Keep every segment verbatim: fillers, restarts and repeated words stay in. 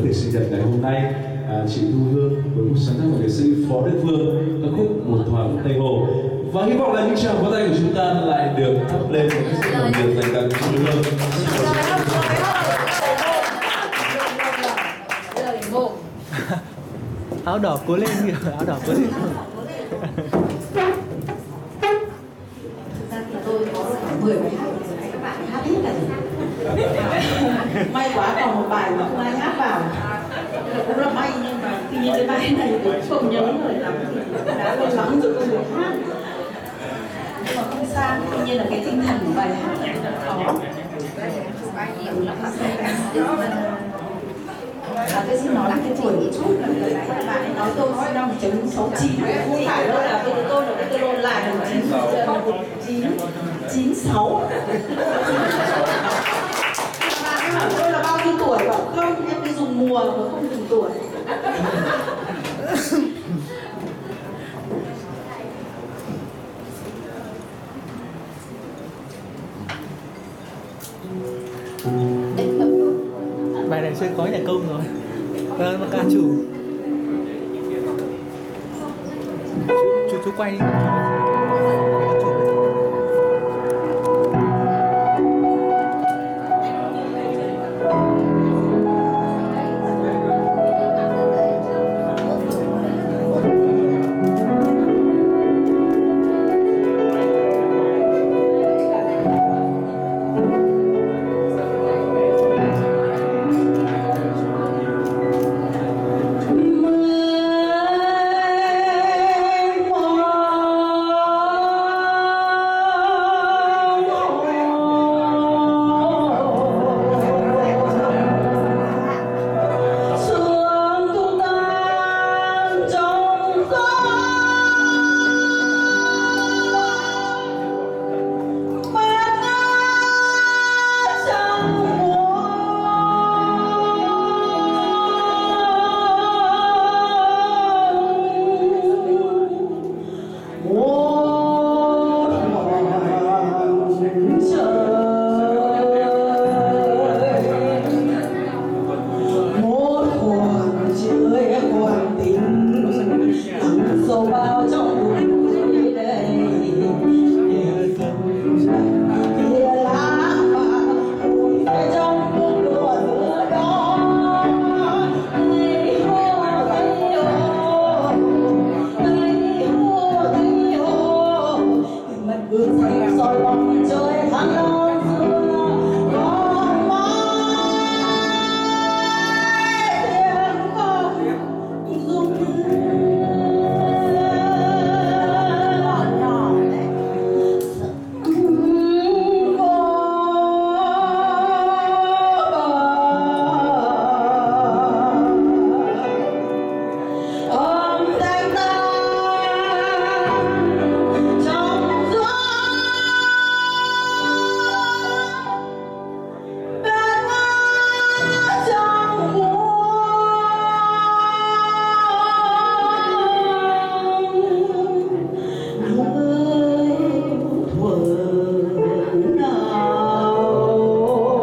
tiệc sinh nhật ngày hôm nay. À, chị Thu Hương với một sáng tác của nghệ sĩ Phó Đức Phương, ca khúc Một Thoáng Tây Hồ. Và hy vọng là những tràng vỗ tay của chúng ta lại được thắp lên một cái sự đồng nhiệt dành tặng cho Thu Hương. Áo đỏ cố lên kìa, áo đỏ cố lên. Thực ra thì tôi có khoảng mười bài hát rồi, các bạn hát hết cả rồi. May quá còn một bài mà không ai hát vào. Cũng là may, nhưng mà tuy nhiên cái bài này tôi không nhớ lời lắm, thì đã lâu lắm rồi tôi được hát. Nhưng mà không sao, tuy nhiên là cái tinh thần của bài hát này rất khó. À, tôi xin nói là cái tuổi một chút là các bạn ấy nói tôi sinh năm một nghìn chín trăm sáu mươi chín, không phải đâu là tôi tôi là tôi lôn lại là một chín chín sáu. Bạn hỏi tôi là bao nhiêu tuổi, bảo không, em đi dùng mùa mà không dùng tuổi. Bài này sẽ có nhạc công rồi. Vâng, mà ca chủ. Chú, chú, chú quay đi.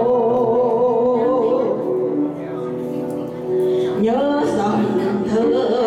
Nhớ dòng thơ